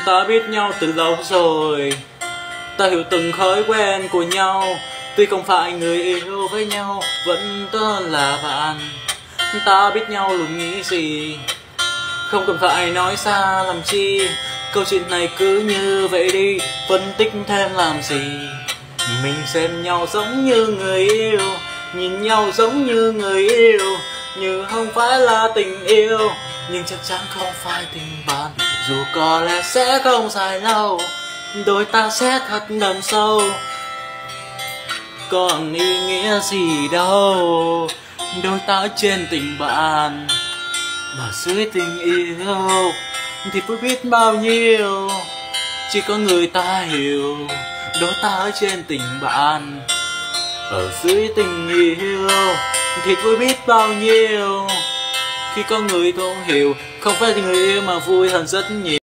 Ta biết nhau từ lâu rồi, ta hiểu từng thói quen của nhau. Tuy không phải người yêu với nhau, vẫn tên là bạn. Ta biết nhau luôn nghĩ gì, không cần phải nói xa làm chi. Câu chuyện này cứ như vậy đi, phân tích thêm làm gì. Mình xem nhau giống như người yêu, nhìn nhau giống như người yêu. Như không phải là tình yêu, nhưng chắc chắn không phải tình bạn. Dù có lẽ sẽ không dài lâu, đôi ta sẽ thật đậm sâu. Còn ý nghĩa gì đâu, đôi ta ở trên tình bạn, mà dưới tình yêu thì tôi biết bao nhiêu. Chỉ có người ta hiểu, đôi ta ở trên tình bạn, ở dưới tình yêu thì tôi biết bao nhiêu. Khi có người không hiểu, không phải người yêu mà vui hơn rất nhiều.